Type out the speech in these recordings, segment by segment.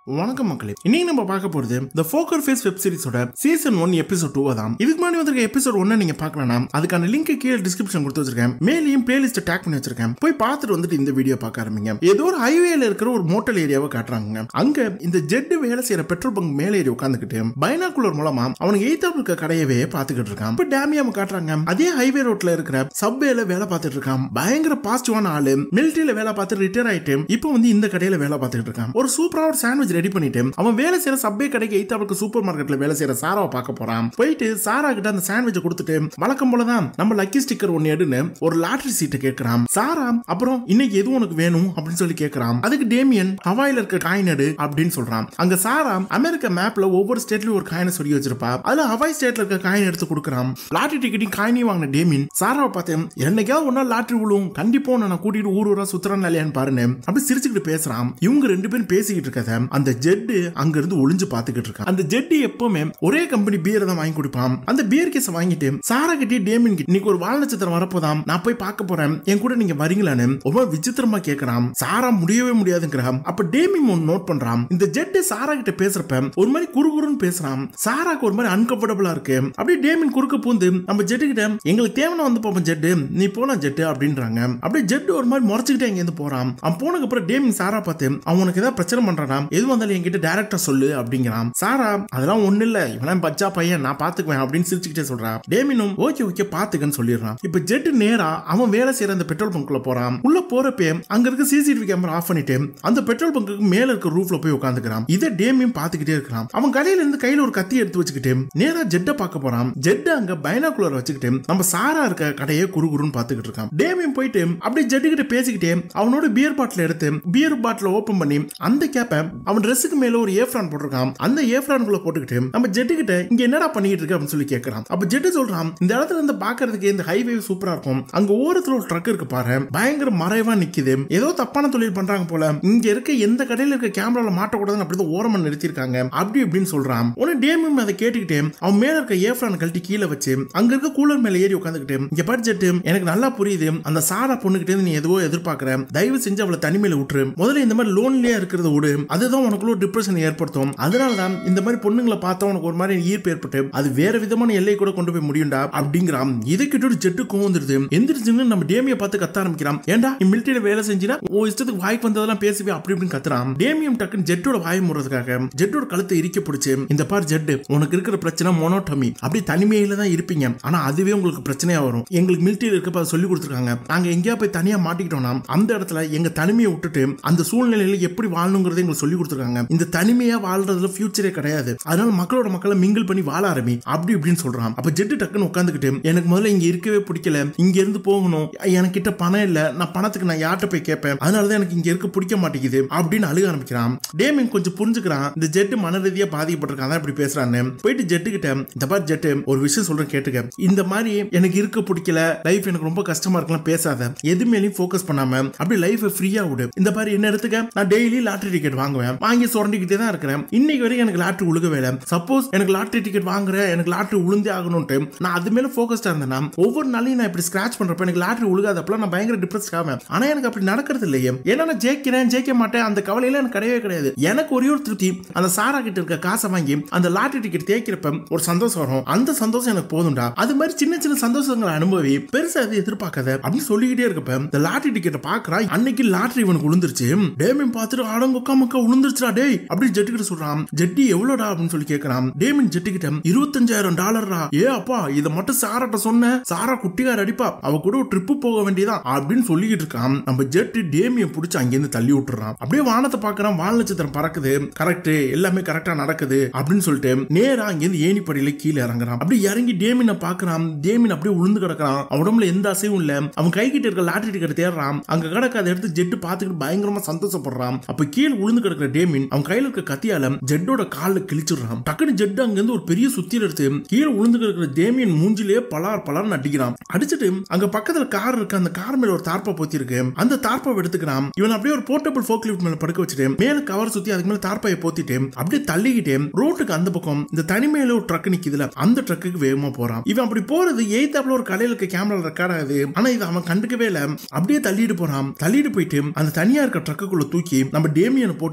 வணக்கம் மக்களே, இன்னைக்கு நம்ம பார்க்க போறது The Poker Face வெப் சீரிஸோட சீசன் 1 எபிசோட் 2 தான். இதுக்கு முன்னாடி வந்திருக்க எபிசோட் 1 நீங்க பார்க்கலனா அதுக்கான லிங்க் கீழே டிஸ்கிரிப்ஷன் கொடுத்து வச்சிருக்கேன். மேலேயும் பிளேலிஸ்ட் டேக் பண்ணி வச்சிருக்கேன். போய் பார்த்துட்டு வந்துட்டு இந்த வீடியோ பார்க்க ஆரம்பிங்க. ஏதோ ஒரு ஹைவேல இருக்கிற ஒரு மோட்டல் ஏரியாவை காட்டுறாங்க. அங்க இந்த ஜெட் வேலை செய்யற பெட்ரோல் பங்க் மேலே ஏறி உட்கார்ந்துக்கிட்டு பைனாகுலர் மூலமா அவனுக்கு எய்தாப்ல இருக்க கடையவே பார்த்துக்கிட்டு இருக்கான். இப்ப டேமியாம காட்டுறாங்க. அதே ஹைவே ரோட்ல இருக்கிற சப்வேல வேலை பார்த்துட்டு இருக்கான். பயங்கர பாசிட்டிவான ஆளு. மிலிட்டரியில வேலை பார்த்து ரிட்டையர் ஆயிட்டு இப்போ வந்து இந்த கடையில வேலை பார்த்துட்டு இருக்கான். ஒரு சூப்பரா ஒரு சாண்ட்விச் ரெடி பண்ணிட்டு அவன் வேலை செய்யற சப்வே கடைக்கு எய்தாப்ல சூப்பர் மார்க்கெட்ல வேலை செய்யற சாராவை பார்க்க போறான். போயிட்டு சாரா கிட்ட அந்த சாண்ட்விச் கொடுத்துட்டு வழக்கம் போலதான் நம்ம லக்கி ஸ்டிக்கர் ஒன்னு எடுன்னு ஒரு லாட்டரி சீட்டை கேட்கிறான். சாரா அப்புறம் இன்னைக்கு எதுவும் உனக்கு வேணும் அப்படின்னு சொல்லி கேட்கிறான். அதுக்கு டேமியன் ஹவாயில இருக்க காயின் எடு அப்படின்னு சொல்றான். அங்க சாரா அமெரிக்கா மேப்ல ஒவ்வொரு ஸ்டேட்லயும் ஒரு காயினை சொல்லி வச்சிருப்பா. அதுல ஹவாய் ஸ்டேட்ல இருக்க காயின் எடுத்து கொடுக்கறான். லாட்டரி டிக்கெட்டையும் காயினையும் வாங்கின டேமியன் சாராவை பார்த்து என்னைக்காவது ஒரு நாள் லாட்டரி விழும், கண்டிப்பா நான் கூட்டிட்டு ஊர் ஊரா சுத்துறான் இல்லையான்னு பாருன்னு அப்படி சிரிச்சுக்கிட்டு பேசுறான். இவங்க ரெண்டு பேரும் பேசிக்கிட்டு இருக்கத அந்த ஜெட் அங்க இருந்து ஒளிஞ்சு பாத்துக்கிட்டு இருக்கான். அந்த ஜெட் எப்பவுமே ஒரே கம்பெனி பியர் தான் வாங்கி கொடுப்பான். அந்த பியர் கேஸ் வாங்கிட்டு சாரா கிட்டே டேமியன் கிட்ட இன்னைக்கு ஒரு வால் நட்சத்திரம் வரப்போதாம், நான் போய் பார்க்க போறேன், என் கூட நீங்க வரீங்களான்னு ரொம்ப விசித்திரமா கேட்கறான். சாரா முடியவே முடியாதுங்கிறான். அப்ப டேமியன் நோட் பண்றான். இந்த ஜெட் சாரா கிட்ட பேசுறப்ப ஒரு மாதிரி குறுகுறுன்னு பேசுறான். சாராக்கு ஒரு மாதிரி அன்கம்ஃபர்டபுளா இருக்கு. அப்படியே டேமியன் குறுக்க பூந்து நம்ம ஜெட்டு கிட்ட எங்களுக்கு தேவையான வந்து பாப்போம் ஜெட், நீ போலாம் ஜெட் அப்படின்றாங்க. அப்படியே ஜெட் ஒரு மாதிரி முறைச்சுக்கிட்டே இங்க இருந்து போறான். அவன் போனதுக்கு அப்புறம் டேமியன் சாரா பார்த்து அவனுக்கு ஏதாவது பிரச்சனை பண்றானா, எது வந்தாலும் என்கிட்ட டைரக்டா சொல்லு அப்படிங்கிறான். சாரா அதெல்லாம் ஒண்ணு இல்ல, இவன் பச்சா பையன், நான் பாத்துக்குவேன் அப்படின்னு சிரிச்சுக்கிட்டே சொல்றான். டேமியனும் ஓகே ஓகே பாத்துக்கன்னு சொல்லிடுறான். இப்ப ஜெட் நேரா அவன் வேலை செய்யற அந்த பெட்ரோல் பங்க்ல போறான். உள்ள போறப்ப அங்க இருக்க சிசிடிவி கேமரா ஆஃப் பண்ணிட்டு அந்த பெட்ரோல் பங்குக்கு மேல இருக்க ரூஃப்ல போய் உட்காந்துக்கிறான். இதை டேமியன் பாத்துக்கிட்டே இருக்கான். அவன் கடையில இருந்து கையில ஒரு கத்தி எடுத்து வச்சுக்கிட்டு நேரா ஜெட்ட பார்க்க போறான். ஜெட் அங்க பைனாகுலர் வச்சுக்கிட்டு நம்ம சாரா இருக்க கடையை குறுகுறுன்னு பாத்துக்கிட்டு இருக்கான். டேமியன் போயிட்டு அப்படியே ஜெட்டு கிட்ட பேசிக்கிட்டே அவனோட பியர் பாட்டில் எடுத்து பியர் பாட்டில் ஓபன் பண்ணி அந்த கேப்பை அவன் ட்ரெஸ்ஸுக்கு மேல ஒரு ஏஃப்ரான் போட்டிருக்கான். அந்த ஏஃப்ரான்குள்ள போட்டுக்கிட்டு நம்ம ஜெட்டு கிட்ட இங்க என்னடா பண்ணிட்டு இருக்க அப்படின்னு சொல்லி கேட்கறான். அப்ப ஜெட்டு சொல்றான், இந்த இடத்துல இருந்து பாக்குறதுக்கு இந்த ஹைவே சூப்பரா இருக்கும், அங்க ஓரத்துல ஒரு ட்ரக் இருக்கு பாரு, பயங்கர மறைவா நிக்குது, ஏதோ தப்பான தொழில் பண்றாங்க போல, இங்க இருக்க எந்த கடையில இருக்க கேமரால மாட்டக்கூடாதுன்னு அப்படிதான் ஓரமா நிறுத்திருக்காங்க அப்படி இப்படின்னு சொல்றான். உடனே டேமியன் அதை கேட்டுக்கிட்டு அவன் மேல இருக்க ஏஃப்ரான் கழட்டி கீழே வச்சு அங்க இருக்க கூலர் மேல ஏறி உட்காந்துக்கிட்டு இங்க பாரு ஜெட்டு, எனக்கு நல்லா புரியுது அந்த சாரா பொண்ணுகிட்டே நீ எதுவோ எதிர்பார்க்கற, தயவு செஞ்சு அவளை தனிமையில விட்டுரு, முதல்ல இந்த மாதிரி லோன்லியா இருக்கிறத விடு, அதுதான் உனக்குள்ள ஒரு டிப்ரெஷன் ஏற்படுத்தும், அதனாலதான் இந்த மாதிரி பொண்ணுங்களை பார்த்தா உனக்கு ஒரு மாதிரி ஈர்ப்பு ஏற்பட்டு அது வேற விதமான எல்லை கூட கொண்டு போய் முடியும்டா அப்படிங்கிறான். இதை கிட்ட ஜெட்டு கோவந்துருது. எந்திரிச்சுன்னு நம்ம டேமியை பார்த்து கத்த ஆரம்பிக்கிறான். ஏண்டா நீ மிலிட்டரியில வேலை செஞ்சினா ஓ இஷ்டத்துக்கு வாய்க்கு வந்ததெல்லாம் பேசுவே அப்படி இப்படின்னு கத்துறான். டேமியம் டக்குன்னு ஜெட்டோட வாய் முறதுக்காக ஜெட்டோட கழுத்தை இறுக்கி பிடிச்சு இந்த பார் ஜெட், உனக்கு இருக்கிற பிரச்சனை மோனோட்டமி, அப்படி தனிமையில தான் இருப்பீங்க, ஆனா அதுவே உங்களுக்கு பிரச்சனையா வரும், எங்களுக்கு மிலிட்டரியில் இருக்கப்ப சொல்லி கொடுத்துருக்காங்க, நாங்க எங்கேயா போய் தனியா மாட்டிக்கிட்டோம்னா அந்த இடத்துல எங்க தனிமையை விட்டுட்டு அந்த சூழ்நிலையில எப்படி வாழணுங்கிறத எங்களுக்கு சொல்லி கொடுத்துருக்காங்க, இந்த தனிமையா வாழ்றதுல ஃபியூச்சரே கிடையாது, அதனால மக்களோட மக்களை மிங்கிள் பண்ணி வாழ ஆரம்பி அப்படி இப்படின்னு சொல்றான். அப்ப ஜெட்டு டக்குன்னு உட்காந்துக்கிட்டு எனக்கு முதல்ல இங்க இருக்கவே பிடிக்கல, இங்க இருந்து போகணும், எனக்கு கிட்ட பணம் இல்ல, நான் பணத்துக்கு நான் யார்கிட்ட போய் கேட்பேன், அதனாலதான் எனக்கு இங்க இருக்க பிடிக்க மாட்டேங்குது அப்படின்னு அழுக ஆரம்பிக்கிறான். டேமியன் கொஞ்சம் புரிஞ்சுக்கிறான், இந்த ஜெட்டு மன ரீதியா பாதிக்கப்பட்டிருக்கான் இப்படி பேசுறான்னு. போயிட்டு ஜெட்டு கிட்ட இந்த பார் ஜெட்டு, ஒரு விஷயம் சொல்றேன் கேட்டுக்க, இந்த மாதிரி எனக்கு இருக்க பிடிக்கல, லைஃப் எனக்கு ரொம்ப கஷ்டமா இருக்கலாம், பேசாத, எது மேலயும் போக்கஸ் பண்ணாம அப்படி லைஃப் ஃப்ரீயா விடு, இந்த மாதிரி என்ன எடுத்துக்க, நான் டெய்லி லாட்டரி டிக்கெட் வாங்குவேன், வாங்கி சுரண்டிக்கிட்டே தான் இருக்கிறேன், இன்னைக்கு வரைக்கும் எனக்கு லாட்டரி உழுகவே இல்லை, சப்போஸ் எனக்கு லாட்டரி டிக்கெட் வாங்குறேன், எனக்கு லாட்டரி உளுந்தே ஆகணும்ட்டு நான் அது மேல போக்கஸ்டா இருந்தேன்னா ஒவ்வொரு நாளையும் நான் இப்படி ஸ்கிராச் பண்றப்ப எனக்கு லாட்டரி உழுகாதப்பல நான் பயங்கர டிப்ரெஸ்ட் ஆவேன், ஆனா எனக்கு அப்படி நடக்கிறது இல்லையே, ஏன்னா நான் ஜெயிக்கிறேன் ஜெயிக்க மாட்டேன் அந்த கவலையில எனக்கு கிடையவே கிடையாது, எனக்கு ஒரே ஒரு திருப்தி, அந்த சாரா கிட்ட இருக்க காசை வாங்கி அந்த லாட்டரி டிக்கெட் தேய்க்கிறப்ப ஒரு சந்தோஷம் வரும், அந்த சந்தோஷம் எனக்கு போதும்டா, அது மாதிரி சின்ன சின்ன சந்தோஷங்களை அனுபவி, பெருசா அதை எதிர்பார்க்காத அப்படின்னு சொல்லிக்கிட்டே இருக்கப்ப இந்த லாட்டரி டிக்கெட்டை பாக்குறான். அன்னைக்கு லாட்டரி இவனுக்கு உளுந்துருச்சு. டேமியன் பார்த்துட்டு அடங்கொக்கா மக்கா உளுந்துருச்சுடா டேய் அப்படி ஜெட்டு கிட்ட சொல்றான். ஜெட்டி எவ்வளோடா அப்படின்னு சொல்லி கேட்கறான். டேமியன் ஜெட்டு கிட்ட $25,000. ஏ அப்பா, இதை மட்டும் சாராட்ட சொன்ன, சாரா குட்டிகார அடிப்பா, அவ கூட ஒரு ட்ரிப்பு போக வேண்டியதான் அப்படின்னு சொல்லிக்கிட்டு இருக்கான். நம்ம ஜெட்டு டேமியை பிடிச்சி அங்கிருந்து தள்ளி விட்டுறான். அப்படியே வானத்தை பாக்குறான், வால் நட்சத்திரம் பறக்குது, கரெக்ட் எல்லாமே கரெக்டா நடக்குது அப்படின்னு சொல்லிட்டு நேரா அங்கிருந்து ஏணிப்படியில கீழே இறங்குறான். அப்படி இறங்கி டேமியனை பாக்குறான். டேமியன் அப்படியே உளுந்து கிடக்குறான், அவன் உடம்புல எந்த அசைவும் இல்ல, அவன் கை கிட்ட இருக்க லாட்டரி டிக்கெட் தேடுறான், அங்க கிடக்க அதை எடுத்து ஜெட்டு பாத்துக்கிட்டு பயங்கரமா சந்தோஷப்படுறான். அப்ப கீழே உளுந்து கிடக்குற டேமியன் அவன் கையில இருக்க கத்தியால ஜெட்டோட கால கிழிச்சிடுறான். டக்குனு ஜெட் அங்கிருந்து ஒரு பெரிய சுத்தியில எடுத்து கீழே உளுந்து கிடக்குற டேமியன் மூஞ்சிலே பலார் பலார் அடிக்கிறான். அடிச்சுட்டு அங்க பக்கத்துல கார் இருக்கு, அந்த கார் மேல ஒரு தார்ப்பா போத்தி இருக்கு, அந்த தார்ப்பா எடுத்துக்கிறான். இவன் அப்படியே ஒரு போர்ட்டபிள் ஃபோக்லிஃப்ட் மேல படுக்க வச்சுட்டு மேல கவர் சுத்தி அதுக்கு மேல தார்ப்பாயை போத்திட்டு அப்படியே தள்ளிக்கிட்டு ரோட்டுக்கு அந்த பக்கம் இந்த தனிமையில ஒரு ட்ரக் நிக்குதுல அந்த ட்ரக்குக்கு வேகமா போறான். இவன் அப்படி போறது எய்தாப்ல ஒரு கடையில இருக்க கேமரா ரெக்கார்ட் ஆகுது, ஆனா இது அவன் கண்டுக்கவே இல்ல. அப்படியே தள்ளிட்டு போறான். தள்ளிட்டு போயிட்டு அந்த தனியா இருக்க ட்ரக்குக்குள்ள தூக்கி நம்ம டேமியனை போட்டுட்டு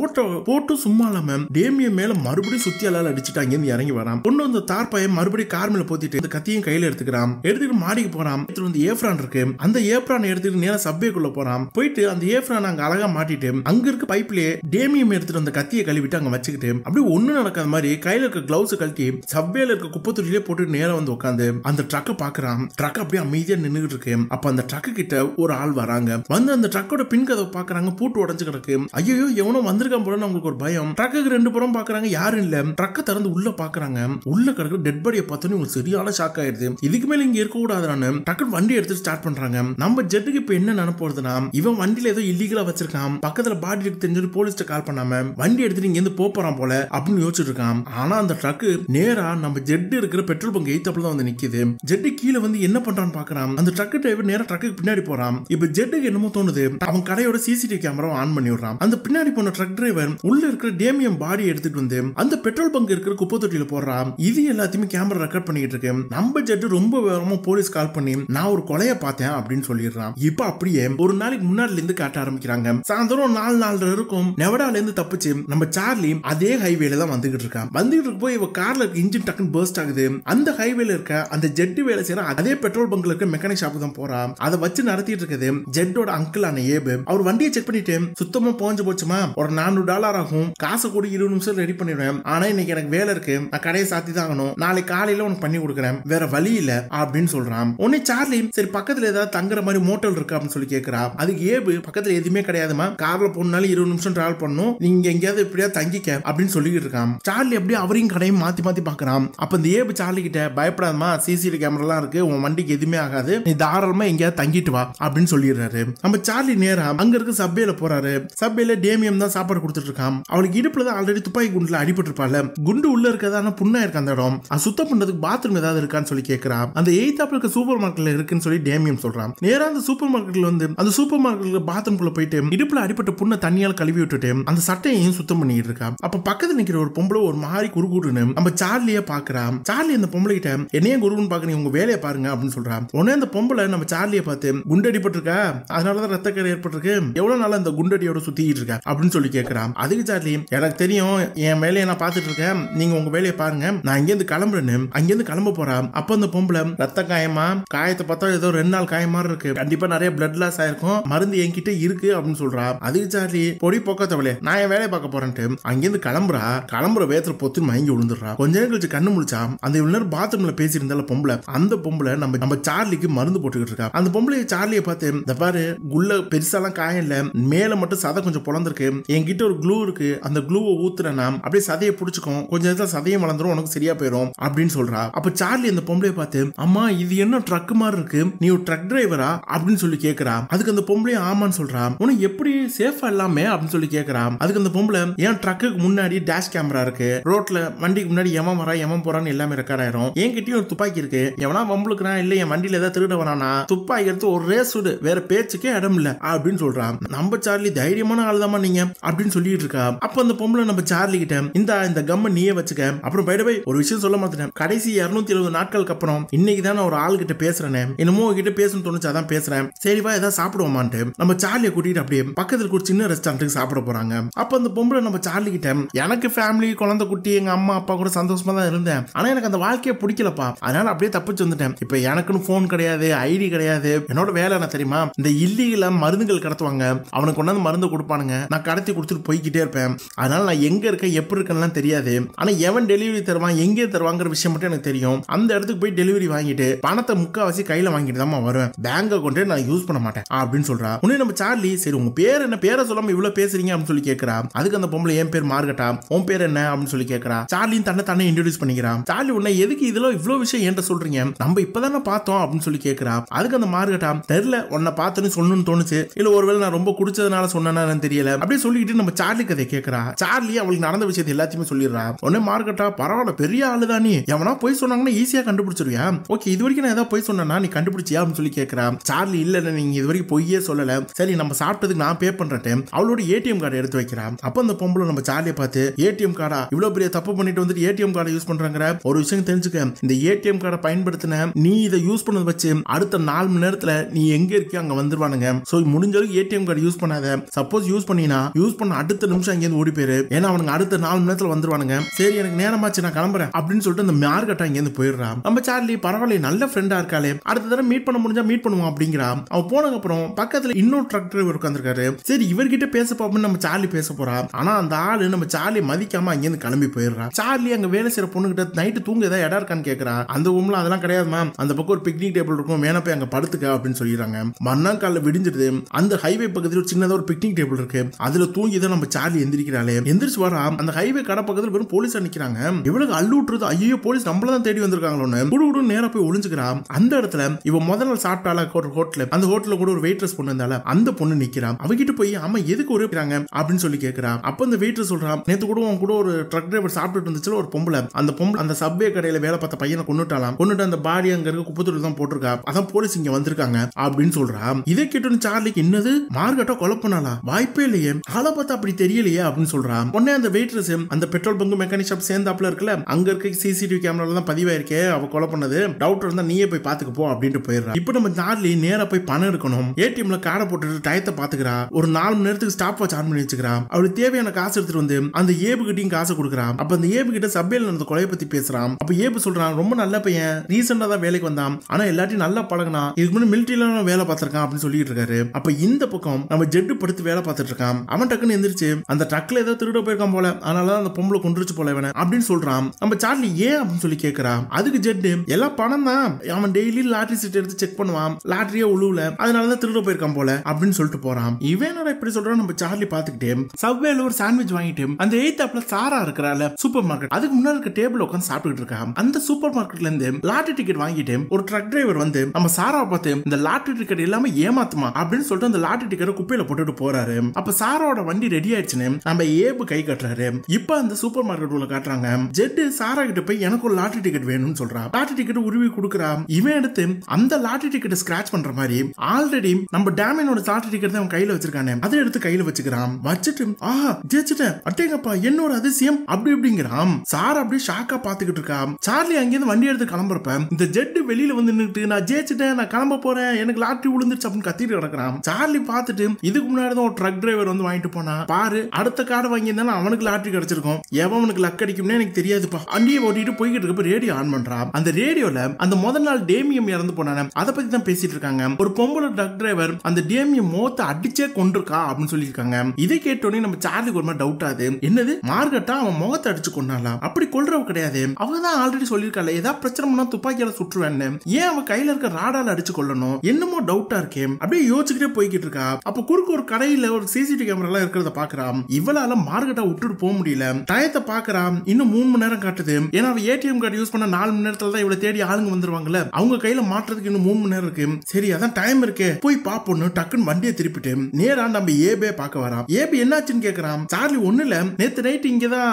போட்டு சும்மா இல்லாம டேமியன் மேல மறுபடியும் சுத்தியால அடிச்சுட்டு அங்கிருந்து இறங்கி வரான். பொண்ணு வந்து தார் பையன் மறுபடியும் கார் மேல போத்திட்டு அந்த கத்தியும் கையில எடுத்துக்கிறான். எடுத்துட்டு மாடிக்கு போறான். வந்து ஏப்ரான் இருக்கு, அந்த ஏப்ரான் எடுத்துட்டு நேரா சப்வேக்குள்ள போறான். போயிட்டு அந்த ஏப்ரான் அங்க அழகா மாட்டிட்டு அங்க இருக்க பைப்லயே டேமியம் எடுத்துட்டு அந்த கத்தியை கழுவிட்டு அங்க வச்சுக்கிட்டு அப்படி ஒண்ணு நடக்காத மாதிரி கையில இருக்க கிளவுஸ் கழட்டி சப்வேல இருக்க குப்பை தொட்டிலே போட்டு நேரா வந்து உட்காந்து அந்த ட்ரக்க பாக்குறான். ட்ரக் அப்படியே அமைதியா நின்னுகிட்டு இருக்கு. அப்ப அந்த ட்ரக்கு கிட்ட ஒரு ஆள் வராங்க. வந்து அந்த ட்ரக்கோட பின் கதவை பாக்குறாங்க, பூட்டு உடைஞ்சு கிடக்கு. ஐயோ எவனோ வந்திருக்கான் போல அவங்களுக்கு ஒரு பயம். ட்ரக்குக்கு ரெண்டு புறம் பாக்குறாங்க, யாரும் இல்ல. ட்ரக்க திறந்து உள்ள பாக்குறாங்க. உள்ள கிடக்குற டெட் பாடியை பார்த்தோன்னே உங்களுக்கு சரியான ஷாக் ஆயிடுது. இதுக்கு மேல இங்க இருக்க கூடாதுன்னு டக்குனு வண்டி எடுத்து ஸ்டார்ட் பண்றாங்க. நம்ம ஜெட்டுக்கு இப்ப என்ன நினைப்போறதுன்னா, இவன் வண்டியில ஏதோ இல்லீகலா வச்சிருக்கான், பக்கத்துல பாடி இருக்கு தெரிஞ்சு போலீஸ்ட கால் பண்ணாம வண்டி எடுத்துட்டு இங்க இருந்து போறான் போல அப்படின்னு யோசிச்சுட்டு இருக்கான். ஆனா அந்த ட்ரக் நேரா நம்ம ஜெட் இருக்கிற பெட்ரோல் பங்க் எய்த்தாப்புல தான் வந்து நிக்குது. ஜெட்டு கீழே வந்து என்ன பண்றான்னு பாக்குறான். அந்த ட்ரக் டிரைவர் நேரா ட்ரக்கு பின்னாடி போறான். இப்ப ஜெட்டுக்கு என்னமோ தோணுது, அவன் கடையோட சிசிடிவி கேமரா ஆன் பண்ணி விடுறான். அந்த பின்னாடி போன ட்ரக் டிரைவர் உள்ள இருக்கிற டேமியம் பாடி எடுத்துட்டு வந்து அந்த பெட்ரோல் பங்க் இருக்கிற குப்பை தொட்டியில போடுறான். இது எல்லாத்தையுமே கேமரா ரெக்கார்ட் பண்ணிட்டு இருக்கு. நம்ம ஜெட் ரொம்ப வேகமா போலீஸ் கால் பண்ணி நான் ஒரு கொலையை பார்த்தேன் அப்படின்னு சொல்லிடுறான். இப்ப அப்படியே ஒரு நாளைக்கு முன்னாடில இருந்து காட்ட ஆரம்பிக்கிறாங்க. சாயந்தரம் 4:30 இருக்கும். நெவடால இருந்து தப்பிச்சு நம்ம சார்லி அதே ஹைவேல தான் வந்துகிட்டு இருக்கான். வந்துகிட்டு இருக்கப்போ இவ கார்ல இருக்க இன்ஜின் டக்குன்னு பர்ஸ்ட் ஆகுது. அந்த ஹைவேல இருக்க அந்த ஜெட் வேலை செய்யற அதே பெட்ரோல் பங்க்ல இருக்க மெக்கானிக் ஷாப் தான் போறா. அதை வச்சு நடத்திட்டு இருக்குது ஜெட்டோட அங்கிள் ஆன ஏபு. அவர் வண்டியை செக் பண்ணிட்டு சுத்தமா போஞ்சு போச்சுமா, ஒரு $400 ஆகும், காசு கூட 20 நிமிஷம் ரெடி பண்ணிடுவேன். ஆனா இன்னைக்கு எனக்கு வேலை இருக்கு, நான் கடையை சாத்தி தான் ஆகணும், நாளைக்கு காலையில உனக்கு பண்ணி கொடுக்குறேன், வேற வழி இல்ல அப்படின்னு சொல்றான். உடனே சார்லி சரி பக்கத்துல ஏதாவது தங்குற மாதிரி மோட்டல் இருக்கு அப்படின்னு சொல்லி கேட்கிறா. அதுக்கு ஏபு பக்கத்துல எதுவுமே கிடையாதுமா, கார்ல போனாலும் 20 நிமிஷம் டிராவல் பண்ணும், நீங்க எங்கேயாவது எப்படியா தங்கிக்க அப்படின்னு சொல்லிட்டு இருக்கான். சார்லி அப்படியே அவரையும் கடையும் மாத்தி மாத்தி பாக்குறான். அப்ப இந்த ஏபு சார்லி கிட்ட பயப்படாதமா, சிசிடிவி கேமரா எல்லாம் இருக்கு, உன் வண்டிக்கு எதுவுமே ஆகாது, நீ தாராளமா எங்கேயாவது தங்கிட்டு வா அப்படின்னு சொல்லிடுறாரு. நம்ம சார்லி நேரா அங்க இருக்க சப்பேல போறாரு. சப்பேல டேமியம் தான் சாப்பாடு கொடுத்துட்டு இருக்கான். அவளுக்கு இடுப்புல தான் ஆல்ரெடி துப்பாக்கி குண்டுல அடிபட்டு இருப்பாள். குண்டு உள்ள இருக்கதான புண்ணா இருக்கு அந்த இடம், அது சுத்தம் பண்றதுக்கு பாத்ரூம் ஏதாவது இருக்கான்னு சொல்லி கேட்கிறான். அந்த எய்தாப்ல இருக்க சூப்பர் மார்க்கெட்ல இருக்குன்னு சொல்லி டேமியம் சொல்றான். நேரா அந்த சூப்பர் மார்க்கெட்ல வந்து அந்த சூப்பர் மார்க்கெட்ல பாத்ரூம் குள்ள போயிட்டு இடுப்புல அடிபட்ட புண்ணை தண்ணியால கழுவி விட்டுட்டு அந்த சட்டையையும் சுத்தம் பண்ணிட்டு இருக்கா. அப்ப பக்கத்துல நிக்கிற ஒரு பொம்பளை ஒரு மாதிரி குறுகுடுன்னு நம்ம சார்லியே பாக்குறான். சார்லி அந்த பொம்பளை கிட்ட என்னைய குருன்னு பாக்குறீங்க, உங்க வேலையை பாருங்க அப்படின்னு சொல்றான். உடனே அந்த பொம்பளை நம்ம சார்லியை பார்த்து குண்டு அடிபட்டிருக்கா, அதனாலதான் ரத்தக்கரை ஏற்பட்டிருக்கு, எவ்வளவு நாளா இந்த குண்டடியோட சுத்திட்டு இருக்கா அப்படின்னு சொல்லி கேட்கிறான். அதுக்கு சார்லி எனக்கு தெரியும், என் வேலையை நான் பாத்துட்டு இருக்கேன், நீங்க உங்க வேலையை பாருங்க, நான் இங்கிருந்து கிளம்புறேன்னு அங்கிருந்து கிளம்ப போறான். அப்ப அந்த பொம்பளை ரத்த காயமா, காயத்தை பார்த்தா ஏதோ 2 நாள் காயம் மாதிரி இருக்கு, கண்டிப்பா நிறைய பிளட் லாஸ் ஆயிருக்கும், மருந்து என்கிட்ட இருக்கு அப்படின்னு சொல்றா. அதுக்கு சார்லி பொடி போக்கத்தவளே நான் என் வேலையை பார்க்க போறேன்ட்டு அங்கிருந்து கிளம்புற வேத்துல பொத்து மயங்கி விழுந்துடுறா. கொஞ்ச நேரம் கழிச்சு கண்ணு முழிச்சா அந்த இவ்வளவு பாத்ரூம்ல பேசியிருந்தால பொம்பளை, அந்த பொம்பளை நம்ம சார்லிக்கு மருந்து போட்டுக்கிட்டு இருக்கா. அந்த பொம்பளை சார்லியை பார்த்து இந்த பாரு குள்ள பெருசாலாம் காயம் இல்ல, மேல மட்டும் சதை கொஞ்சம் பொழந்திருக்கு, என்கிட்ட ஒரு க்ளூ இருக்கு, அந்த க்ளூவை ஊத்துறேன்னா அப்படியே சதையை பிடிச்சுக்கும், கொஞ்ச நேரத்துல சதையும் வளர்ந்துரும், உனக்கு சரியா போயிடும் அப்படின்னு சொல்றா. அப்ப சார்லி அந்த பொம்பளையை பார்த்து அம்மா இது என்ன ட்ரக் மாதிரி இருக்கு, நீ ஒரு ட்ரக் டிரைவரா அப்படின்னு சொல்லி கேட்கிறா. அதுக்கு அந்த பொம்பளை ஆமான்னு சொல்றா. உனக்கு எப்படி சேஃபா இல்லாமே அப்படின்னு சொல்லி கேட்கிறா. அதுக்கு அந்த பொம்பளை என் ட்ரக்குக்கு முன்னாடி டேஷ் கேமரா இருக்கு, ரோட்ல வண்டிக்கு முன்னாடி எவன் வரா எவன் போறான்னு எல்லாமே ரெக்கார்ட் ஆயிரும், என்கிட்டயும் ஒரு துப்பாக்கி இருக்கு, எவனா வம்புலுக்குறான் இல்ல என் வண்டியில ஏதாவது திருட வரானா துப்பாக்கி எடுத்து ஒரு ரேஸ் விடு, வேற பேச்சுக்கே இடம் இல்ல அப்படின்னு சொல்றான். நம்ம சார்லி தைரியமான ஆளுதாமா நீங்க அப்படின்னு சொல்லிட்டு இருக்கா. அப்ப அந்த பொம்பளை நம்ம சார்லி கிட்ட இந்த கம்ம நீயே வச்சுக்க, அப்புறம் பை ஒரு விஷயம் சொல்ல மாட்டேன், கடைசி 270 நாட்களுக்கு அப்புறம் இன்னைக்கு தான் ஒரு ஆள் கிட்ட பேசுறேனே, என்னமோ கிட்ட பேசணும்னு தோணுச்சாதான் பேசுறேன், சரிவா ஏதாவது சாப்பிடுவோமான்ட்டு நம்ம சார்லியை கூட்டிட்டு அப்படியே பக்கத்துல ஒரு சின்ன ரெஸ்டாரண்ட்டுக்கு சாப்பிட போறாங்க. அப்ப அந்த பொம்பளை நம்ம சார்லி கிட்ட எனக்கு ஃபேமிலி குழந்தை குட்டி எங்க அம்மா அப்பா கூட சந்தோஷமா தான் இருந்தேன், ஆனா எனக்கு அந்த வாழ்க்கையை பிடிக்கலப்பா, அதனால அப்படியே தப்பிச்சு வந்துட்டேன், இப்ப எனக்குன்னு போன் கிடையாது, ஐடி கிடையாது, என்னோட வேலை என்ன தெரியுமா, இந்த இல்லீகலா மருந்துகள் கடத்துவாங்க, அவனுக்கு கொண்டாந்து மருந்து கொடுப்பானுங்க, நான் கடத்தி கொடுத்துட்டு போய்கிட்டே இருப்பேன், அதனால நான் எங்க இருக்கேன் எப்படி இருக்கேன்னு தெரியாது, ஆனா எவன் டெலிவரி தருவான் எங்கே தருவாங்கிற விஷயம் மட்டும் எனக்கு தெரியும், அந்த இடத்துக்கு போய் டெலிவரி வாங்கிட்டு பணத்தை முக்காவாசி கையில வாங்கிட்டு தான் வருவேன், பேங்க் அக்கௌண்ட்டே நான் யூஸ் பண்ண மாட்டேன் அப்படின்னு சொல்றா. உடனே நம்ம சார்லி சரி உங்க பேர் என்ன, பேரை சொல்லாம இவ்வளவு பேசுறீங்க அப்படின்னு சொல்லி கேட்கிறா. அதுக்கு அந்த பொம்பளை என் பேர் மார்கட்டா, உன் பேர் என்ன அப்படின்னு சொல்லி கேட்கிறா. சார்லியும் தன்னை இன்ட்ரோடியூஸ் பண்ணிக்கிறான். சார்லி உன்னை எதுக்கு இதெல்லாம் இவ்வளவு விஷயம் என்கிட்ட சொல்றீங்க, நம்ம இப்பதானே பார்த்தோம் அப்படின்னு சொல்லி கேட்கிறா. அதுக்கு அந்த மார்கட்டா தெரியல உன்னை பார்த்தோன்னு சொல்லணும்னு தோணுச்சு, இல்ல ஒருவேளை நான் ரொம்ப குடிச்சதுனால சொன்னேன்னு தெரியல அப்படியே சொல்லிட்டு நம்ம சார்லி கதை கேட்கிறா. சார்லி அவளுக்கு நடந்த விஷயத்தை எல்லாத்தையுமே சொல்லிடுறா. உடனே மார்கட்டா பரவாயில்ல பெரிய ஆளுதான் நீ, எவனா போய் சொன்னாங்கன்னா ஈஸியா கண்டுபிடிச்சிருவியா, ஓகே இது வரைக்கும் நான் ஏதாவது போய் சொன்னா நீ கண்டுபிடிச்சியா அப்படின்னு சொல்லி கேட்கிறா. சார்லி இல்ல நீங்க இது வரைக்கும் பொய்யே சொல்லல, சரி நம்ம சாப்பிட்டதுக்கு நான் பே பண்றேன், அவளோட ஏடிஎம் கார்டு எடுத்து வைக்கிறான். அப்ப அந்த பொம்பளை நம்ம சார்லியை பார்த்து ஏடிஎம் கார்டா, இவ்வளவு பெரிய தப்பு பண்ணிட்டு வந்துட்டு ஏடிஎம் கார்டை யூஸ் பண்றாங்க, ஒரு விஷயம் தெரிஞ்சுக்க, இந்த ஏடிஎம் கார்டை பயன்படுத்தின நீ இதை யூஸ் பண்ணத வச்சு அடுத்த 4 மணி நேரத்துல நீ எங்க இருக்கியோ அங்க வந்துருவானுங்க, சோ முடிஞ்ச அளவுக்கு ஏடிஎம் கார்டு யூஸ் பண்ணாத, சப்போஸ் யூஸ் பண்ண அடுத்த நிமிஷம் அங்கே ஓடி போயிரு, ஏன்னா அவனுக்கு அடுத்த 4 மணி நேரத்துல வந்துருவானுங்க. சரி எனக்கு நேரமாச்சு நான் கிளம்புறேன் அப்படின்னு சொல்லிட்டு அந்த மார்கட்டா இங்க போயிடுறான். நம்ம சார்லி பரவாயில்ல நல்ல ஃப்ரெண்டா இருக்காளே, அடுத்த தடவை மீட் பண்ண முடிஞ்சா மீட் பண்ணுவோம் அப்படிங்கிறான். அவன் போனதுக்கு அப்புறம் பக்கத்துல இன்னொரு ட்ரக் டிரைவர் உட்காந்துருக்காரு. சரி இவர்கிட்ட பேச பாப்போம்னு நம்ம சார்லி பேச போறான். ஆனா அந்த ஆளு நம்ம சார்லி மதிக்காம அங்கிருந்து கிளம்பி போயிடுறான். சார்லி அங்க வேலை செய்யற பொண்ணு கிட்ட நைட்டு தூங்க ஏதாவது இடம் இருக்கான்னு கேக்குறா. அந்த ரூம்ல அதெல்லாம் கிடையாது மேம், அந்த பக்கம் ஒரு பிக்னிக் டேபிள் இருக்கும், வேணா போய் அங்க படுத்துக்க அப்படின்னு சொல்லிடுறாங்க. மண்ணாங்கால விடிஞ்சிருது. அந்த ஹைவே பக்கத்துல சின்னதா ஒரு பிக்னிக் டேபிள் இருக்கு, அதுல தூங்கி தான் நம்ம சார்லி எந்திரிக்கிறாளே. எந்திரிச்சு வரா, அந்த ஹைவே கடை பக்கத்துல வெறும் போலீஸ் நிக்கிறாங்க. இவளுக்கு அள்ளூட்டுறது, ஐயோ போலீஸ் நம்மளதான் தேடி வந்திருக்காங்களோன்னு குடு நேரா போய் ஒளிஞ்சுக்கிறா. அந்த இடத்துல இவ முதல்ல சாப்பிட்டால ஒரு ஹோட்டல், அந்த ஹோட்டல்ல கூட ஒரு வெயிட்ரஸ் பொண்ணு இருந்தால அந்த பொண்ணு நிக்கிறா. அவகிட்ட போய் ஆமா எதுக்கு ஒரே அப்படின்னு சொல்லி கேக்குறா. அப்ப அந்த வெயிட்ரஸ் சொல்றா, நேத்து கூட உன் கூட ஒரு ட்ரக் டிரைவர் சாப்பிட்டு இருந்துச்சுல ஒரு பொம்பளை, அந்த பொம்பளை அந்த சப்வே கடையில வேலை பார்த்த பையனை கொன்னுட்டாலாம், கொன்னுட்டு அந்த பாடி அங்க இருக்க குப்பத்தூர் தான் போட்டிருக்கா, அதான் போலீஸ் இங்க வந்திருக்காங்க அப்படின்னு சொல்றா. இதை கேட்டு சார்லிக்கு என்னது மார்கட்டா கொலை பண்ணாலா, வாய்ப்பே இல்லையே, ஆளை பார்த்தா அப்படி தெரியலையே அப்படின்னு சொல்றா. உடனே அந்த வெயிட்ரஸ் அந்த பெட்ரோல் பங்கு மெக்கானிக் ஷாப் சேர்ந்தாப்புல இருக்குல்ல, அங்க இருக்க சிசிடிவி கேமரால தான் பதிவாயிருக்கே அவ கொலை பண்ணது, டவுட் இருந்தா நீயே போய் பாத்துக்க போ அப்படின்ட்டு போயிடுறா. இப்போ நம்ம சார்லி நேரா போய் பணம் எடுக்கணும், ஏடிஎம்ல கார்டை போட்டுட்டு டயத்தை பாத்துக்கிறா. ஒரு 4 மணி நேரத்துக்கு ஸ்டாப் வாட்ச் ஆன் பண்ணி வச்சுக்கிறா. அவளுக்கு தேவையான காசு எடுத்துட்டு வந்து அந்த ஏபு கிட்டையும் காசு கொடுக்குறா. அப்ப அந்த ஏபு கிட்ட சபையில நடந்த கொலையை பத்தி பேசுறான். அப்ப ஏபு சொல்றான், ரொம்ப நல்ல பையன், ரீசெண்டா தான் வேலைக்கு வந்தான், ஆனா எல்லாத்தையும் நல்லா பழகினா, இதுக்கு முன்னாடி மிலிட்டரியில வேலை பார்த்திருக்கான் அப்படின்னு சொல்லிட்டு இருக்காரு. அப்ப இந்த பக்கம் நம்ம ஜெட்டு படுத்து வேலை பார்த்துட்டு இருக்கான். அவன் டக்குன்னு எந்திரிச்சு அந்த ட்ரக்ல ஏதோ திருட போயிருக்கான் போல, அதனாலதான் அந்த பொம்பளை கொண்டுருச்சு போல இவனை அப்படின்னு சொல்றான். நம்ம சார்லி ஏன் அப்படின்னு சொல்லி கேட்கிறா. அதுக்கு ஜெட்டு எல்லாம் பணம் தான், அவன் டெய்லி லாட்டரி சீட் எடுத்து செக் பண்ணுவான், லாட்டரியே உழுவுல, அதனாலதான் திருட போயிருக்கான் போல அப்படின்னு சொல்லிட்டு போறான். இவன் இப்படி சொல்றான். நம்ம சார்லி பாத்துக்கிட்டே சப்வேல ஒரு சாண்ட்விச் வாங்கிட்டு அந்த 8th ஆப்ல சாரா இருக்கிறால சூப்பர் மார்க்கெட், அதுக்கு முன்னாடி இருக்க டேபிள் உட்காந்து சாப்பிட்டுட்டு இருக்கான். அந்த சூப்பர் மார்க்கெட்ல இருந்து லாட்டரி டிக்கெட் வாங்கிட்டு ஒரு ட்ரக் டிரைவர் வந்து நம்ம சாராவை பார்த்து இந்த லாட்டரி டிக்கெட் எல்லாமே ஏமாத்துமா அப்படின்னு சொல்லிட்டு அந்த லாட்டரி டிக்கெட்டை குப்பையில போட்டுட்டு போறாரு. அப்ப சாராவோட வண்டி ரெடி ஆயிடுச்சுன்னு நம்ம ஏபு கை கட்டுறாரு. இப்ப அந்த சூப்பர் மார்க்கெட் உள்ள காட்டுறாங்க. ஜெட்டு சாரா கிட்ட போய் எனக்கு ஒரு லாட்டரி டிக்கெட் வேணும்னு சொல்றா. லாட்டரி டிக்கெட் உருவி கொடுக்குறா. இவன் எடுத்து அந்த லாட்டரி டிக்கெட் ஸ்கிராச் பண்ற மாதிரி ஆல்ரெடி நம்ம டேமியனோட லாட்டரி டிக்கெட் அவன் கையில வச்சிருக்கானே, அதை எடுத்து கையில வச்சுக்கிறான். வச்சுட்டு ஆஹா ஜெயிச்சிட்டேன், அட்டேங்கப்பா என்னோட அதிசயம் அப்படி இப்படிங்கிறான். சாரா அப்படியே ஷாக்கா பாத்துக்கிட்டு இருக்கா. சார்லி அங்கிருந்து வண்டி எடுத்து கிளம்புறப்ப இந்த ஜெட்டு வெளியில வந்து நின்னுட்டு நான் ஜெயிச்சிட்டேன், நான் கிளம்ப போறேன், எனக்கு லாட்டரி விழுந்துருச்சு அப்படின்னு கத்திட்டு கிடக்குறான். சார்லி பார்த்துட்டு இதுக்கு முன்னாடி தான் ஒரு ட்ரக் டிரைவர் வந்து வாங்கிட்டு போனா பாரு, அடுத்த கார்டு வாங்கியிருந்தாலும் அவனுக்கு லாட்டரி கிடைச்சிருக்கும், எவனுக்கு லக் அடிக்கும்னே எனக்கு தெரியாதுப்பா. வண்டியை ஓட்டிட்டு போய்கிட்டு இருக்கப்ப ரேடியோ ஆன் பண்றான். அந்த ரேடியோல அந்த முதல் நாள் டேமியம் இறந்து போனானே அதை பத்தி தான் பேசிட்டு இருக்காங்க. ஒரு பொம்பளை ட்ரக் டிரைவர் அந்த டேமியம் மோத்த அடிச்சே கொண்டிருக்கா அப்படின்னு சொல்லியிருக்காங்க. இதை கேட்டோன்னே நம்ம சார்லிக்கு ஒரு மாதிரி டவுட் ஆகுது. என்னது மார்கட்டா அவன் முகத்தை அடிச்சு கொண்டாலாம், அப்படி கொல்றவ கிடையாது, அவங்க தான் ஆல்ரெடி சொல்லியிருக்காள் ஏதாவது பிரச்சனை பண்ணா துப்பாக்கியால சுற்றுவேன்னு, ஏன் அவன் கையில இருக்க ராடால அடிச்சு கொள்ளணும், என்னமோ டவுட்டா இருக்கே அப்படியே யோசிச்சுக்கிட்டே போய்கிட்டு இருக்கா. அப்ப குறுக்கு ஒரு கடையில ஒரு சிசிடிவி கேமரா எல்லாம் இருக்கிறத பாக்குறான். இவளால மார்கட்டா விட்டுட்டு போக முடியல. டயத்தை பாக்குறான், இன்னும் 3 மணி நேரம் காட்டுது. ஏன்னா அவன் ஏடிஎம் கார்டு யூஸ் பண்ண 4 மணி நேரத்துல தான் இவ்வளவு தேடி ஆளுங்க வந்துருவாங்கல்ல, அவங்க கையில மாட்டுறதுக்கு இன்னும் 3 மணி நேரம் இருக்கு. சரி அதான் டைம் இருக்கு, போய் பாப்போன்னு டக்குன்னு வண்டியை திருப்பிட்டு நேரா நம்ம ஏபே பார்க்க வரான். ஏபி என்னாச்சுன்னு கேக்குறான். சார்லி ஒண்ணு இல்ல, நேத்து நைட்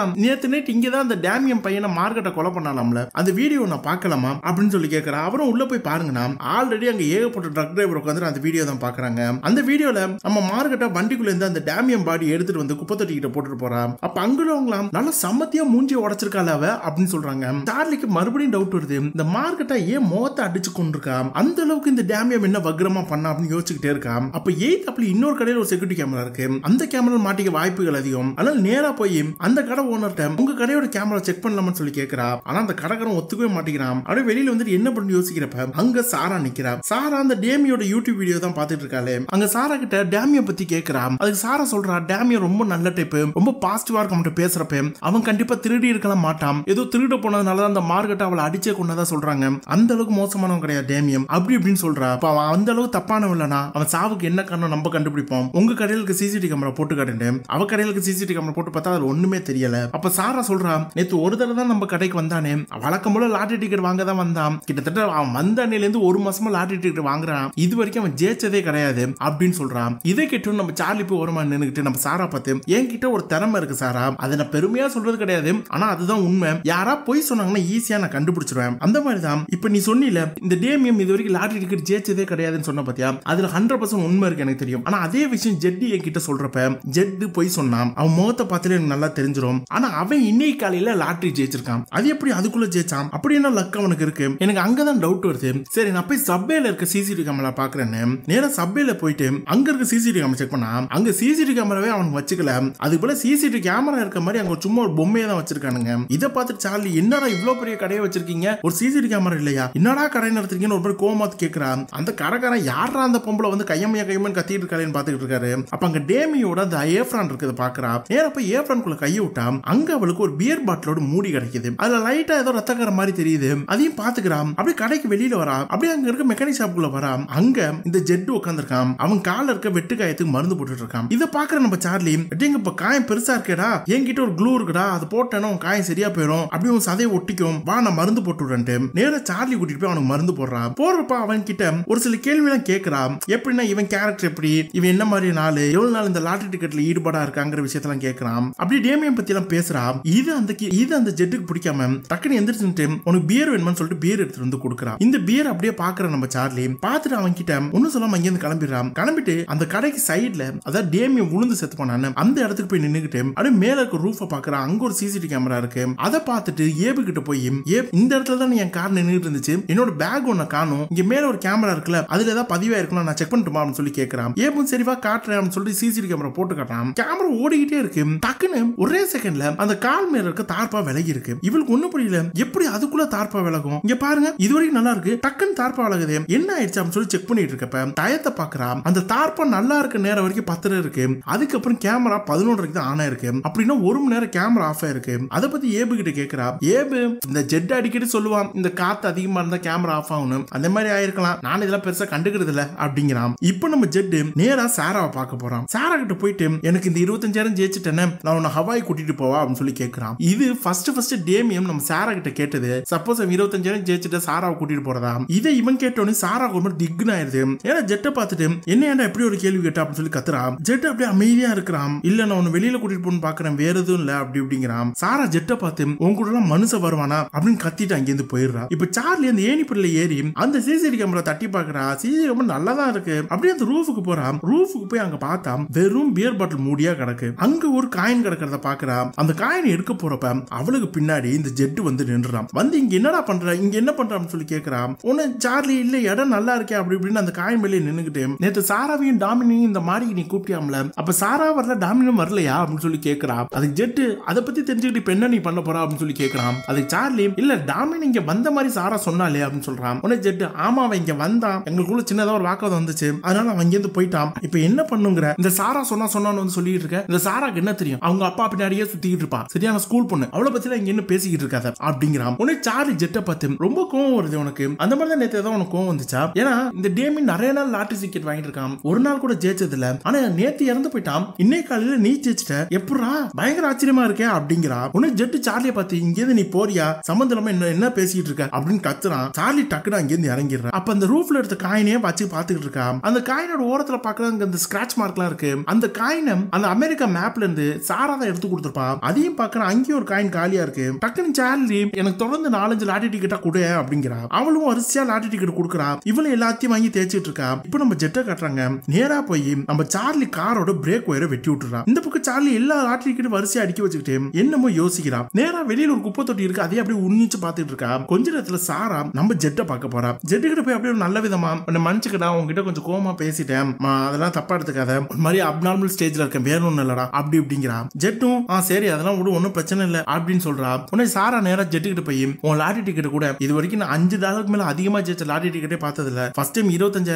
இங்கதான் அந்த டேமியம் பையனை மார்கெட்டை கொலை பண்ணலாம்ல, அந்த வீடியோ நான் பார்க்கலாமா அப்படின்னு சொல்லி கேட்கறான். அவரும் உள்ள போய் பாருங்கண்ணா, ஆல்ரெடி அங்க ஏகப்பட்ட ட்ரக் டிரைவர் உட்காந்து அந்த வீடியோ தான் பாக்குறாங்க. அந்த வீடியோல நம்ம மார்கெட்டா வண்டிக்குள்ள இருந்து அந்த டேமியம் பாடி எடுத்துட்டு வந்து குப்பை தொட்டிக்கிட்ட போட்டுட்டு போறான். அப்ப அங்குள்ளவங்களாம் நல்லா சம்மத்தியா மூஞ்சி உடைச்சிருக்காள அவ அப்படின்னு சொல்றாங்க. சார்லிக்கு மறுபடியும் டவுட் வருது, இந்த மார்கெட்டா ஏன் முகத்தை அடிச்சு கொண்டிருக்கா, அந்த அளவுக்கு இந்த டேமியம் என்ன வக்ரமா பண்ணா அப்படின்னு யோசிச்சுக்கிட்டே இருக்கா. அப்ப 8th ஆப்ல இன்னொரு கடையில ஒரு செக்யூரிட்டி கேமரா இருக்கு, அந்த கேமரா மாட்டிக்க வாய்ப்புகள் அதிகம், அதனால நேரா போய் அந்த கடை ஓனர்ட்ட உங்க கடையோட கேமரா செக் பண்ணலாம்னு சொல்லி கேட்கிறா. ஆனா அந்த கடைக்காரன் ஒத்துக்கவே மாட்டேங்கிறான். அப்படியே வெளியில வந்துட்டு என்ன பண்ணி யோசிக்கிறப்ப அங்க சாரா நிக்கிறா. சாரா அந்த டேமியோட யூடியூப் வீடியோ தான் பாத்துட்டு இருக்காளே. அங்க சாரா கிட்ட டேமியை பத்தி கேட்கிறா. அதுக்கு சாரா சொல்றா, டேமியோ ரொம்ப நல்ல டைப், ரொம்ப பாசிட்டிவா இருக்க பேசுறப்ப அவன் கண்டிப்பா திருடி இருக்கலாம் மாட்டான், ஏதோ திருட போனதுனாலதான் அந்த மார்கெட்டை அவளை அடிச்சே கொண்டதா சொல்றாங்க, அந்த அளவுக்கு மோசமானவன் கிடையாது டேமியம் அப்படி இப்படின்னு சொல்றா. அவன் அந்த அளவுக்கு தப்பானவன் இல்லனா, அவன் சாவுக்கு என்ன காரணம் நம்ம கண்டுபிடிப்போம், உங்க கடையிலுக்கு சிசிடிவி கேமரா போட்டு காட்டுங்க. அவ கடையிலுக்கு சிசிடிவி கேமரா போட்டு பார்த்தா அது ஒண்ணுமே தெரியல. அப்ப சாரா சொல்றா, நேத்து ஒரு தடவை தான் நம்ம கடைக்கு வந்தானே, வழக்கம் போல லாட்டரி டிக்கெட் வாங்க தான் வந்தான், கிட்டத்தட்ட அவன் வந்த அன்னையில இருந்து 1 மாசமா லாட்டரி டிக்கெட் வாங்குறான், இது வரைக்கும் அவன் ஜெயிச்சதே கிடையாது அப்படின்னு சொல்றான். இதை கேட்டு நம்ம சார்லி போய் ஓரமா நின்னுக்கிட்டு நம்ம சாரா பார்த்து, என்கிட்ட ஒரு திறமை இருக்கு சாரா, அதை நான் பெருமையா சொல்றது கிடையாது, ஆனா அதுதான் உண்மை, யாரா போய் சொன்னாங்கன்னா ஈஸியா நான் கண்டுபிடிச்சிருவேன், அந்த மாதிரி தான் இப்ப நீ சொன்னில இந்த டேமியம் இது வரைக்கும் லாட்டரி டிக்கெட் ஜெயிச்சதே கிடையாதுன்னு சொன்ன பாத்தியா, அதுல 100% உண்மை இருக்கு எனக்கு தெரியும். ஆனா அதே விஷயம் ஜெட்டு என்கிட்ட சொல்றப்ப ஜெட்டு போய் சொன்னான், அவன் முகத்தை பார்த்தாலே எனக்கு நல்லா தெரிஞ்சிடும், ஆனா அவன் இன்னைக்கு காலையில லாட்டரி ஜெயிச்சிருக்கான், அது எப்படி அதுக்குள்ள ஜெயிச்சான், அப்படி என்ன லக் அவனுக்கு இருக்கு, எனக்கு அங்கதான் டவுட் வருது. சரி நான் போய் சப்பேல இருக்க சிசிடிவி கேமரா பாக்குறேன்னு நேரா சப்பேல போயிட்டு அங்க இருக்க சிசிடிவி கேமரா செக் பண்ணா, அங்க சிசிடிவி கேமரா கேமராவே அவனுக்கு வச்சுக்கல, அதுக்கு போல சிசிடிவி கேமரா இருக்க மாதிரி அங்க சும்மா ஒரு பொம்மையை தான் வச்சிருக்கானுங்க. இதை பார்த்துட்டு சார்லி என்னடா இவ்வளவு பெரிய கடையை வச்சிருக்கீங்க, ஒரு சிசிடிவி கேமரா இல்லையா, என்னடா கடை நடத்துறீங்கன்னு ஒரு பேர் கோமாத்து கேட்கிறான். அந்த கடைக்காரன் யாரா அந்த பொம்பளை வந்து கையமையா கத்திட்டு இருக்காருன்னு பாத்துக்கிட்டு இருக்காரு. அப்ப அங்க டேமியோட அந்த ஏப்ரான் இருக்குது பாக்குறா. நேரப்ப ஏப்ரான்குள்ள கையை விட்டா அங்க அவளுக்கு ஒரு பியர் பாட்டிலோட மூடி கிடைக்குது. அதுல லைட்டா ஏதோ ரத்தக்கார மாதிரி தெரியுது. அதையும் பாத்துக்கிறான். அப்படியே கடைக்கு வெளியில வரா. அப்படியே அங்க இருக்க மெக்கானிக் ஷாப்புக்குள்ள வரா. அங்க இந்த ஜெட் உட்காந்துருக்கான். அவன் கால இருக்க வெட்டு காயத்துக்கு மருந்து போட்டுட்டு இருக்கான். இதை பாக்குற நம்ம சார்லி, இப்ப காயம் பெருசா இருக்கேடா, என்கிட்ட ஒரு க்ளூ இருக்குடா, அது போட்டேன்னா காயம் சரியா போயிடும், அப்படியே உன் சதையை ஒட்டிக்கும், வா நான் மருந்து போட்டு விடுறேன்ட்டு நேரா சார்லி கூட்டிட்டு போய் அவனுக்கு மருந்து போடுறான். போறப்ப அவன் கிட்ட ஒரு சில கேள்வி எல்லாம் கேட்கிறான். எப்படின்னா இவன் கேரக்டர் எப்படி, இவன் என்ன மாதிரி நாள், எவ்வளவு நாள் இந்த லாட்டரி டிக்கெட்ல ஈடுபாடா இருக்காங்கிற விஷயத்தெல்லாம் கேட்கிறான். அப்படி டேமியன் பத்தி எல்லாம் பேசுறான். இது அந்த ஜெட்டுக்கு பிடிக்காம டக்குன்னு எந்திரிச்சுட்டு உனக்கு பியர் வேணும்னு சொல்லிட்டு பியர் எடுத்துட்டு வந்து கொடுக்குறான். இந்த பியர் அப்படியே பாக்குற நம்ம சார்லி பார்த்துட்டு அவன் கிட்ட ஒன்னும் சொல்லாம அங்கிருந்து கிளம்பிடுறான். கிளம்பிட்டு அந்த கடைக்கு சைட்ல அதாவது டேமியன் விழுந்து செத்து போனான்னு அந்த இடத்துக்கு போய் நின்னுகிட்டு அப்படியே மேல இருக்க ரூஃப பாக்குறான். அங்க ஒரு சிசிடிவி கேமரா இருக்கு. அதை பார்த்துட்டு ஏபு கிட்ட போய், இந்த இடத்துல தான் என் கார் நின்னுட்டு இருந்துச்சு, என்னோட பேக் ஒன்ன காணும், இங்க மேல ஒரு கேமரா இருக்குல்ல, அதுல ஏதாவது பதிவா இருக்கலாம், நான் செக் பண்ணிட்டுமா அப்படின்னு சொல்லி கேட்கறான். ஏபும் சரிவா காட்டுறேன் சொல்லி சிசிடிவி கேமரா போட்டு காட்டுறான். கேமரா ஓடிக்கிட்டே இருக்கு. டக்குன்னு ஒரே செகண்ட்ல அந்த கால் மேல இருக்க தார்பா விலகி இருக்கு. இவளுக்கு ஒண்ணும் புரியல, எப்படி அதுக்குள்ள தார்பா விலகும், இங்க பாருங்க இது வரைக்கும் நல்லா இருக்கு, டக்குன்னு தார்பா விலகுது, என்ன ஆயிடுச்சு அப்படின்னு சொல்லி செக் பண்ணிட்டு இருக்கப்ப டயத்தை பாக்குறான். அந்த தார்பா நல்லா இருக்க நேரம் வரைக்கும் 10 இருக்கு. அதுக்கப்புறம் கேமரா 11 தான் ஆனா இருக்கு. அப்படின்னா 1 மணி நேரம் கேமரா ஆஃப் ஆயிருக்கு. அதை பத்தி ஏபு கிட்ட கேட்கிறா. ஏபு இந்த ஜெட் அடிக்கடி சொல்லுவான், இந்த காத்து அதிகமா இருந்தா கேமரா ஆஃப் ஆகணும், அந்த மாதிரி ஆயிருக்கலாம், நான் இதெல்லாம் பெருசா கண்டுக்கிறது இல்ல அப்படிங்கிறான். இப்ப நம்ம ஜெட் நேரா சாராவை பார்க்க போறான். சாரா கிட்ட போயிட்டு எனக்கு இந்த 25,000 ஜெயிச்சுட்டேன்னு நான் உன்னை ஹவாய் கூட்டிட்டு போவா அப்படின்னு சொல்லி கேட்கிறான். இது ஃபர்ஸ்ட் டேமியம் நம்ம சாரா கிட்ட கேட்டது. சப்போஸ் 25,000 ஜெயிச்சுட்டு சாராவை கூட்டிட்டு போறதா. இதை இவன் கேட்டோன்னு சாரா ரொம்ப திக்னு ஆயிருது. ஏன்னா ஜெட்டை பார்த்துட்டு என்ன ஏன்டா எப்படி ஒரு கேள்வி கேட்டா அப்படின்னு சொல்லி கத்துறான். ஜெட் அப்படியே அமைதியா இருக்கிறான். இல்ல நான் உன்னை வெளியில கூட்டிட்டு போன்னு பாக்குறேன், வேற எதுவும் இல்ல அப்படி இப்படிங்கிறான். சாரா ஜெட்டை பார்த்து உன் கூட எல்லாம் மனுஷன் வருவானா அப்படின்னு கத்திட்டு அங்கிருந்து போயிடுறா. இப்ப சார்லி அந்த ஏணிப்படியில ஏறி அந்த சிசிடிவி கேமரா தட்டி பாக்குறா. சிசிடிவி கேமரா நல்லா தான் இருக்கு. அப்படியே அந்த ரூஃபுக்கு போறான். ரூஃபுக்கு போய் அங்க பார்த்தா வெறும் பியர் பாட்டில் மூடியா கிடக்கு. அங்க ஒரு காயின் கிடக்கிறத பாக்குறா. அந்த காயினை எடுக்க போறப்ப அவளுக்கு பின்னாடி இந்த ஜெட் வந்து நின்றுறான். வந்து இங்க என்னடா பண்ற, இங்க என்ன பண்றான்னு சொல்லி கேட்கிறா. உன்ன சார்லி இல்ல இடம் நல்லா இருக்கே அப்படி இப்படின்னு அந்த காயின் மேலே நின்னுகிட்டு, நேத்து சாராவையும் டாமினியும் இந்த மாதிரி நீ கூப்பிட்டியாமல, அப்ப சாரா வரல டாமினும் வரலையா அப்படின்னு சொல்லி கேட்கிறா. அதுக்கு ஜெட் அதை பத்தி தெரிஞ்சுக்கிட்டு இப்ப என்ன நீ பண்ண போறா அப்படின்னு சொல்லி கேட்கிறான். அதுக்கு சார்லி இல்ல டாமின் இங்க வந்த மாதிரி சாரா சொன்னாலே அப்படின்னு சொல்றான். உடனே ஜெட் ஆமா அவன் இங்க வந்தான், எங்களுக்குள்ள சின்னதா ஒரு வாக்குவாதம் வந்துச்சு, அதனால அவன் இங்க போயிட்டான், இப்ப என்ன பண்ணுங்கிற, இந்த சாரா சொன்னான்னு வந்து சொல்லிட்டு இருக்க, இந்த சாராக்கு என்ன தெரியும், அவங்க அப்பா பின்னாடியே சுத்திக்கிட்டு இருப்பா, சரியான ஸ்கூல் பொண்ணு, அவளை பத்தி இங்க என்ன பேசிக்கிட்டு இருக்காத அப்படிங்கிறான். உடனே சார்லி ஜெட்டை பார்த்து ரொம்ப கோவம் வருது உனக்கு, அந்த மாதிரி தான் நேத்து ஏதாவது உனக்கு கோவம் வந்துச்சா, ஏன்னா இந்த டேமின் நிறைய நாள் லாட்டரி டிக்கெட் வாங்கிட்டு இருக்கான், ஒரு நாள் கூட ஜெயிச்சது இல்ல, ஆனா நேத்து இறந்து போயிட்டான், இன்னைக்கு காலையில நீ ஜெயிச்சிட்ட, எப்படா பயங்கர ஆச்சரியமா இருக்கே அப்படிங்கிறா. உடனே ஜெட்டு சார்லியை பார்த்து இங்கேருந்து நீ போறியா, சம்பந்தமா என்ன பேசிட்டு இருக்க அப்படின்னு கத்துறான். சார்லி டக்குனு அங்கிருந்து இறங்கிடுறான். அப்ப அந்த ரூஃப்ல எடுத்த காயினையே வச்சு பாத்துக்கிட்டு இருக்கான். அந்த காயினோட ஓரத்துல பாக்குறாங்க அந்த ஸ்கிராட்ச் மார்க்லாம் இருக்கு. அந்த காயினை அந்த அமெரிக்கா மேப்ல இருந்து சாரா தான் எடுத்து கொடுத்துருப்பா. அதையும் பாக்குறான், அங்கேயும் ஒரு காயின் காலியா இருக்கு. டக்குனு சார்லி எனக்கு தொடர்ந்து 4-5 லாட்டரி டிக்கெட்டா கொடு அப்படிங்கிறா. அவளும் வரிசையா லாட்டரி டிக்கெட் கொடுக்குறா. இவளை எல்லாத்தையும் வாங்கி தேய்ச்சிட்டு இருக்கா. இப்ப நம்ம ஜெட்டை காட்டுறாங்க. நேரா போய் நம்ம சார்லி காரோட பிரேக் ஒயரை வெட்டி விட்டுறான். இந்த பக்கம் சார்லி எல்லா லாட்டரி டிக்கெட் வரிசையா அடிக்க வச்சுக்கிட்டு என்னமோ யோசிக்கிறா. நேரா வெளியில ஒரு குப்பை தொட்டி இருக்கு, அதே அப்படியே உன்னிச்சு பாத்துட்டு இருக்கா. கொஞ்ச நேரத்துல சாரா நம்ம ஜெட்டை பார்க்க போறா. ஜெட்டு கிட்ட போய் அப்படியே நல்ல விதமா மன்னிச்சுக்கடா, உங்ககிட்ட கொஞ்சம் கோவமா பேசிட்டேன், அதெல்லாம் தப்பா எடுத்துக்காத, ஒரு மாதிரி அப்நார்மல் ஸ்டேஜ்ல இருக்கேன், வேற ஒண்ணும் இல்லடா அப்படி இப்படிங்கிறா. ஜெட்டும் சரி அதெல்லாம் விட ஒன்னும் பிரச்சனை இல்லை அப்படின்னு சொல்றா. உடனே சாரா நேரா ஜெட்டு கிட்ட போய் உன் லாட்டரி டிக்கெட் கூட இது வரைக்கும் நான் $5 மேல அதிகமா ஜெயிச்ச லாட்டரி டிக்கெட்டே பார்த்தது இல்ல, ஃபர்ஸ்ட் டைம்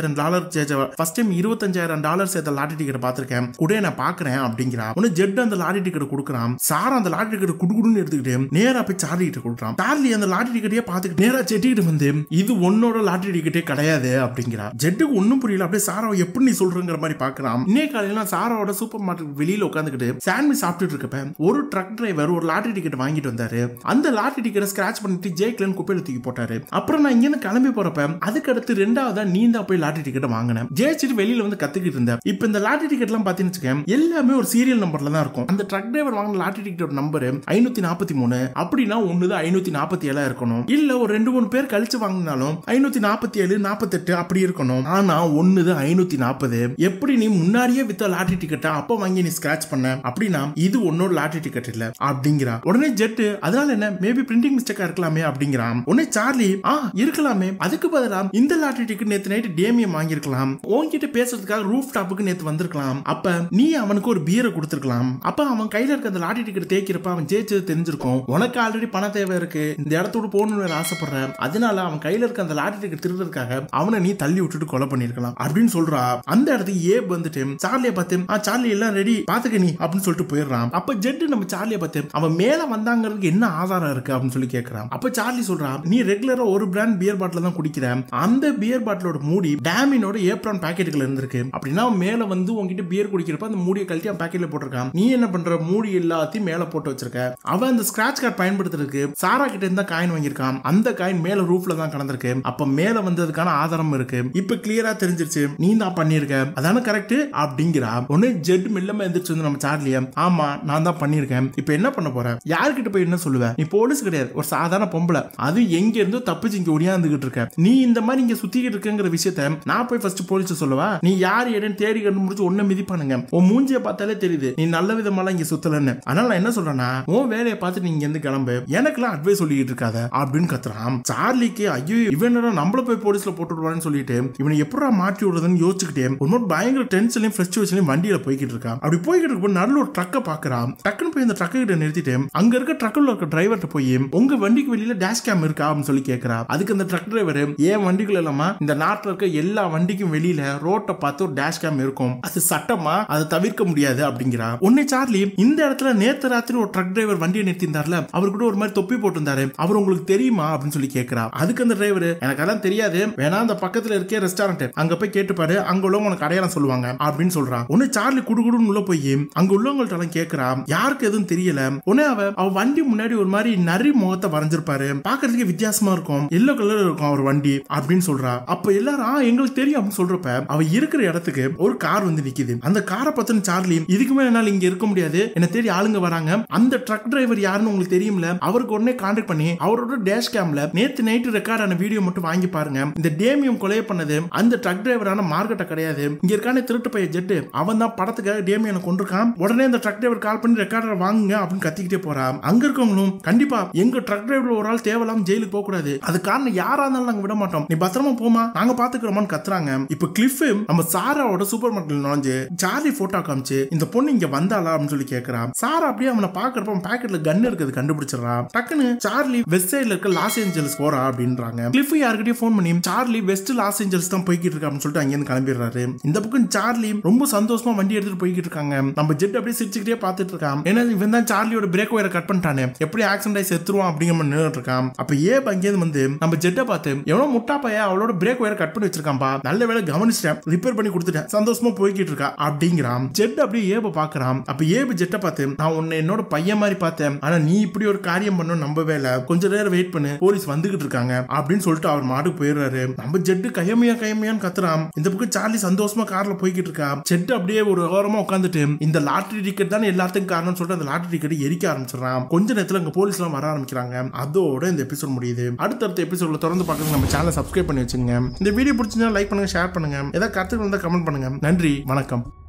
$25,000 சேர்த்த லாட்டரி டிக்கெட் பாத்திருக்கேன், கூட நான் பாக்குறேன் அப்படிங்கிறா. உடனே ஜெட் அந்த லாட்டரி டிக்கெட் கொடுக்குறான். சாரா அந்த லாட்டரி டிக்கெட் குடுக்குடுன்னு எடுத்துக்கிட்டு நேரா போய் சார்லி கிட்ட கொடுக்குறான். சார்லி அந்த லாட்டரி டிக்கெட்டே பாத்துக்கிட்டு நேரா ஜெட்டிக்கிட்டு வந்து இது உன்னோட லாட்டரி டிக்கெட்டே கிடையாது அப்படிங்கிறா. ஜெட்டுக்கு ஒன்னும் புரியல. அப்படியே சாராவை எப்படி நீ சொல்றங்கிற மாதிரி பாக்குறான். இன்னைக்கு காலையில சாராவோட சூப்பர் மார்க்கெட் வெளியில உட்காந்துக்கிட்டு சாண்ட்விச் சாப்பிட்டுட்டு இருக்கப்ப ஒரு ட்ரக் டிரைவர் ஒரு லாட்டரி டிக்கெட் வாங்கிட்டு வந்தாரு. அந்த லாட்டரி டிக்கெட்டை ஸ்கிராட்ச் பண்ணிட்டு ஜெயிக்கலன்னு குப்பையில தூக்கி போட்டாரு. அப்புறம் நான் இங்க கிளம்பி போறப்ப அதுக்கு அடுத்து 2வதா நீ தான் போய் லாட்டரி டிக்கெட் வாங்கினேன், ஜெயிச்சிட்டு வெளியில வந்து கத்துக்கிட்டு இருந்தேன். இப்ப இந்த லாட்டரி டிக்கெட் எல்லாம் பாத்தீங்கன்னு எல்லாமே ஒரு சீரியல் நம்பர்ல தான் இருக்கும். அந்த ட்ரக் டிரைவர் வாங்கின லாட்டரி டிக்கெட் நம்பர் 543 அப்படின்னா ஒண்ணுதான் 547 இருக்கணும். இல்ல ஒரு 2-3 பேர் கழிச்சு வாங்கினாலும் 547 48 அப்படி இருக்கணும். ஆனா ஒண்ணுது 540. எப்படி நீ முன்னாடியே வித்த லாட்டரி டிக்கெட்டா அப்ப வாங்கி நீ ஸ்கிராட்ச் பண்ண அப்படின்னா இது உன்னோட லாட்டரி டிக்கெட் இல்ல அப்படிங்கிறா. உடனே ஜெட் அதனால என்ன மேபி பிரிண்டிங் மிஸ்டேக்கா இருக்கலாமே அப்படிங்கிறான். உடனே சார்லி இருக்கலாமே, அதுக்கு பதிலா இந்த லாட்டரி டிக்கெட் நேத்து நைட் டேமியம் வாங்கிருக்கலாம், உன்கிட்ட பேசுறதுக்காக ரூஃப் டாப்புக்கு நேத்து வந்திருக்கலாம், அப்ப நீ அவனுக்கு ஒரு பியரை கொடுத்துருக்கலாம். அப்ப அவன் கையில இருக்க அந்த லாட்டரி டிக்கெட் தேய்க்கிறப்ப அவன் ஜெயிச்சது தெரிஞ்சிருக்கும். உனக்கு ஆல்ரெடி பண தேவை இருக்கு, இந்த இடத்தோட போகணும்னு ஆசைப்படுற, அதனால அவன் கையில இருக்க அந்த லாட்டரி டிக்கெட் திருடுறதுக்காக அவனை நீ தள்ளி விட்டுட்டு கொலை பண்ணிருக்கலாம் அப்படின்னு சொல்றா. அந்த இடத்துக்கு ஏப் வந்துட்டு சார்லியை பார்த்து சார்லி எல்லாம் ரெடி பாத்துக்க நீ அப்படின்னு சொல்லிட்டு போயிடுறான். அப்ப ஜெட் நம்ம சார்லியை பார்த்து அவன் மேல வந்தாங்கிறதுக்கு என்ன ஆதாரம் இருக்கு அப்படின்னு சொல்லி கேட்கறான். அப்ப சார்லி சொல்றான், நீ ரெகுலரா ஒரு பிராண்ட் பியர் பாட்டில் தான் குடிக்கிற, அந்த பியர் பாட்டிலோட மூடி டேமினோட ஏப்ரான் பாக்கெட்டுகள் இருந்திருக்கு. அப்படின்னா மேல வந்து உங்ககிட்ட பியர் குடிக்கிறப்ப அந்த மூடியை கழட்டி அவன் பாக்கெட்ல போட்டிருக்கான். நீ என்ன பண்ற, மூடி எல்லாத்தையும் மேல போட்டு வச்சிருக்க. அவன் அந்த ஸ்கிராட்ச் கார்டு பயன்படுத்துறதுக்கு சாரா கிட்ட இருந்தா காயின் வாங்கியிருக்கான். அந்த காயின் மேல ரூஃப்ல தான் கடந்திருக்கு. அப்ப மேல வந்ததுக்கான ஆதாரம் இருக்கு. இப்ப கிளியரா தெரிஞ்சிருச்சு நீ தான் பண்ணிருக்க, அதான கரெக்ட் அப்படிங்கிறா. உடனே ஜெட் மெல்லமா எந்திரிச்சு வந்து நம்ம சார்லியா, ஆமா நான் தான் பண்ணிருக்கேன், இப்ப என்ன பண்ண போற, யார்கிட்ட போய் என்ன சொல்லுவ, நீ போலீஸ் கிடையாது, ஒரு சாதாரண பொம்பளை, அது எங்க இருந்தோ தப்பிச்சு இங்க ஒடியாந்துகிட்டு இருக்க, நீ இந்த மாதிரி இங்க சுத்திக்கிட்டு இருக்குங்கிற விஷயத்த நான் போய் ஃபர்ஸ்ட் போலீஸ் சொல்லவா, நீ யார் என்னன்னு தேடி கண்டுபிடிச்சு ஒன்ன மிதிப்பானுங்க, உன் மூஞ்சிய பார்த்தாலே தெரியுது நீ நல்ல விதமாலாம் இங்க சுத்தலன்னு. அதனால நான் என்ன சொல்றேன்னா உன் வேலையை பார்த்து நீங்க இருந்து கிளம்பு, எனக்குலாம் அட்வைஸ் சொல்லிட்டு இருக்காத அப்படின்னு கத்துறான். சார்லிக்கு ஐயோ இவன் நம்மள போய் போலீஸ்ல போட்டு விடுவான்னு சொல்லிட்டு இவனை எப்படா மாட்டி விடுறதுன்னு யோசிச்சுக்கிட்டே ஒரு பயங்கர டென்ஷன்லயும் ஃப்ரஸ்ட்ரேஷன்லயும் வண்டியில போய்கிட்டு இருக்கான். அப்படி போய்கிட்டு இருக்க நல்ல ஒரு ட்ரக்கை பாக்குறான். டக்குன்னு போய் அந்த ட்ரக்க கிட்ட நிறுத்திட்டு அங்க இருக்க ட்ரக்ல இருக்க டிரைவர்ட்ட போய் உங்க வண்டிக்கு வெளியில டேஷ் கேம் இருக்கா அப்படின்னு சொல்லி கேட்கிறா. அதுக்கு அந்த ட்ரக் டிரைவர், ஏன் வண்டிகள் இல்லாம இந்த நாட்டுல இருக்க எல்லா வண்டிக்கும் வெளியில ரோட்டை பார்த்து ஒரு டேஷ் கேம் இருக்கும், அது சட்டமா, அதை தவிர்க்க முடியாது அப்படிங்கிறா. உன்னை சார்லி இந்த இடத்துல நேத்து ராத்திரி ஒரு ட்ரக் டிரைவர் வண்டியை நிறுத்திருந்தார்ல, அவரு கூட ஒரு மாதிரி தொப்பி போட்டிருந்தாரு, அவர் உங்களுக்கு தெரியுமா அப்படின்னு சொல்லி கேட்கிறா. அதுக்கு அந்த டிரைவர், எனக்கு அதெல்லாம் தெரியாது, வேணா அந்த பக்கத்துல இருக்க ரெஸ்டாரண்ட் அங்க போய் கேட்டுப்பாரு, அங்க உள்ளவங்க உனக்கு அடையாளம் சொல்லுவாங்க அப்படின்னு சொல்றா. உன்னை சார்லி குடுகுடுன்னு உள்ள போய் அங்க உள்ளவங்கள்ட்ட எல்லாம் கேட்கிறா, யாருக்கு எதுவும் தெரியல. உடனே அவ வண்டி முன்னாடி ஒரு மாதிரி நரி முகத்தை வரைஞ்சிருப்பாரு, பாக்குறதுக்கு வித்தியாசமா இருக்கும், எல்லோ கலர் இருக்கும் அவர் வண்டி அப்படின்னு சொல்றா. அப்ப எல்லாரும் எங்களுக்கு தெரியும் அப்படின்னு சொல்றப்ப அவ இருக்கிற இடத்துக்கு ஒரு கார் வந்து நிக்குது. அந்த காரை பத்தின சார்லி, இதுக்குமே என்னால இங்க இருக்க முடியாது, என்ன தேடி ஆளுங்க வராங்க, அந்த ட்ரக் டிரைவர் யாருன்னு உங்களுக்கு தெரியும்ல, அவருக்கு உடனே கான்டாக்ட் பண்ணி அவரோட டேஷ் கேம்ல நேத்து நைட் ரெக்கார்ட் ஆன வீடியோ மட்டும் வாங்கி பாருங்க, இந்த டேமியம் கொலை பண்ணது அந்த ட்ரக் டிரைவரான மார்க்கெட்ட கிடையாது, இங்க இருக்கான திருட்டு பைய ஜெட், அவன் தான் படத்துக்காக டேமியனை கொண்டிருக்கான், உடனே அந்த ட்ரக் டிரைவர் கால் பண்ணி ரெக்கார்டர் வாங்குங்க அப்படின்னு கத்திக்கிட்டே போறான். அங்க இருக்கவங்களும் கண்டிப்பா எங்க ட்ரக் டிரைவர் ஒரு ஆள் தேவையில்லாம ஜெயிலுக்கு போக கூடாது, அது காரணம் யாரா இருந்தாலும் நாங்க விட மாட்டோம், நீ பத்திரமா போமா, நாங்க பாத்துக்கிறோமான்னு கத்துறாங்க. இப்ப கிளிஃப் நம்ம சாராவோட சூப்பர் மார்க்கெட்ல நுழைஞ்சு சார்லி போட்டோ காமிச்சு இந்த பொண்ணு இங்க வந்தாளா அப்படின்னு சொல்லி கேக்குறான். சாரா அப்படியே அவனை பாக்குறப்ப பாக்கெட்ல கன் இருக்குது கண்டுபிடிச்சிடறா. டக்குன்னு சார்லி வெஸ்ட் சைட்ல இருக்க லாஸ் ஏஞ்சல்ஸ் போறா அப்படின்றாங்க. கிளிஃப் யாருக்கிட்டயும் போன் பண்ணி சார்லி வெஸ்ட் லாஸ் ஏஞ்சல்ஸ் தான் போய்கிட்டு இருக்கா அப்படின்னு சொல்லிட்டு அங்கிருந்து கிளம்பிடுறாரு. இந்த பக்கம் சார்லி ரொம்ப சந்தோஷமா வண்டி எடுத்துட்டு போய்கிட்டு இருக்காங்க. நம்ம ஜெட் அப்படியே சிரிச்சுக்கிட்டே பாத்துட்டு இருக்கான். ஏன்னா இவன் தான் சார்லியோட பிரேக் ஒயரை கட் பண்ணிட்டானே, எப்படி ஆக்சிடென்ட் ஆகி செத்துருவான் அப்படிங்கிற மாதிரி நின்னுட்டு இருக்கான். அப்ப ஏன் அங்கேயிருந்து வந்து நம்ம ஜெட்டை பார்த்து, எவனோ முட்டா பைய அவளோட பிரேக் ஒயரை கட் பண்ணி வச்சிருக்கான்பா, நல்ல வேலை கவனிச்சிட்டேன், ரிப்பேர் பண்ணி கொடுத்துட்டேன், சந்தோஷமா போய்கிட்டு இருக்கா அப்படிங்கிறான். ஜெட் அப்படியே ஏப பாக்குறான். அப்ப ஏப ஜெட்டை பார்த்து, நான் உன்னை என்னோட பையன் மாதிரி பார்த்தேன், ஆனா நீ இப்படி ஒரு காரியம் பண்ணணும் நம்பவே இல்ல, கொஞ்ச நேரம் வெயிட் பண்ணு, போலீஸ் வந்துகிட்டு இருக்காங்க அப்படின்னு சொல்லிட்டு அவர் மாடு போயிடுறாரு. நம்ம ஜெட்டு கையமையான்னு கத்துறான். இந்த பக்கம் சார்லி சந்தோஷமா கார்ல போய்கிட்டு இருக்கா. ஜெட் அப்படியே ஒரு ஓரமா உட்காந்துட்டு இந்த லாட்டரி டிக்கெட் தான் எல்லாத்துக்கும் காரணம் சொல்லிட்டு அந்த லாட்டரி டிக்கெட் எரிக்க ஆரம்பிச்சிடறான். கொஞ்ச நேரத்துல அங்க போலீஸ் எல்லாம் வர ஆரம்பிக்கிறாங்க. அதோட இந்த எபிசோட் முடியுது. அடுத்தடுத்த எபிசோட்ல தொடர்ந்து பார்க்க நம்ம சேனலை சப்ஸ்கிரைப் பண்ணி வச்சுங்க. இந்த வீடியோ பிடிச்சிருந்தா லைக் பண்ணுங்க, ஷேர் பண்ணுங்க, ஏதாவது கருத்துக்கள் இருந்தா கமெண்ட் பண்ணுங்க. நன்றி, வணக்கம்.